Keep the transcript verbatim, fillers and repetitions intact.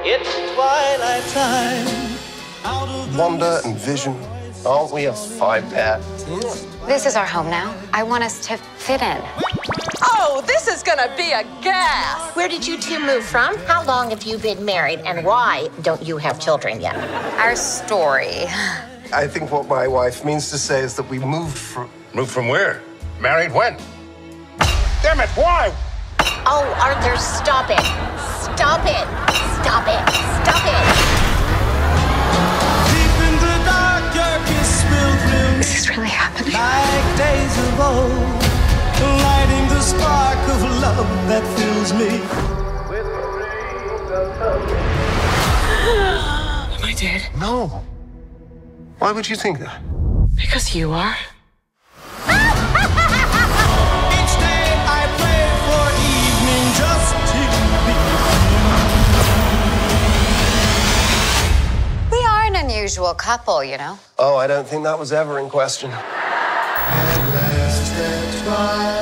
It's twilight time. Wanda and Vision, aren't we a five-pair? This is our home now. I want us to fit in. Oh, this is gonna be a gas! Where did you two move from? How long have you been married? And why don't you have children yet? Our story. I think what my wife means to say is that we moved from... Moved from where? Married when? Damn it, why? Oh, Arthur, stop it. Stop it. Stop it. Stop it. Deep in the dark, your kiss will thrill. Is this really happening? Like days of old, lighting the spark of love that fills me. Am I dead? No. Why would you think that? Because you are. Each day I pray for evening just to be. We are an unusual couple, you know. Oh, I don't think that was ever in question. At last, at twilight.